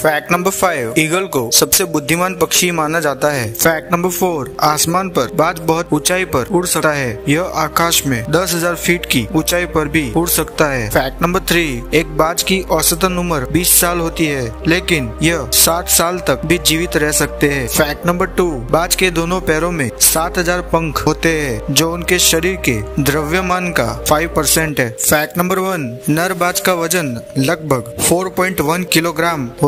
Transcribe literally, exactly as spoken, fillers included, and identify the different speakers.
Speaker 1: Fact number five, eagle को सबसे बुद्धिमान पक्षी माना जाता है। फैक्ट नंबर फोर, आसमान पर बाज बहुत ऊंचाई पर उड़ सकता है। यह आकाश में दस हजार फीट की ऊंचाई पर भी उड़ सकता है। फैक्ट नंबर थ्री, एक बाज की औसतन उम्र बीस साल होती है, लेकिन यह साठ साल तक भी जीवित रह सकते हैं। फैक्ट नंबर टू, बाज के दोनों पैरों में सात हजार पंख होते हैं, जो उनके शरीर के द्रव्यमान का पाँच परसेंट है। फैक्ट नंबर वन, नर बाज का वजन लगभग चार पॉइंट एक किलोग्राम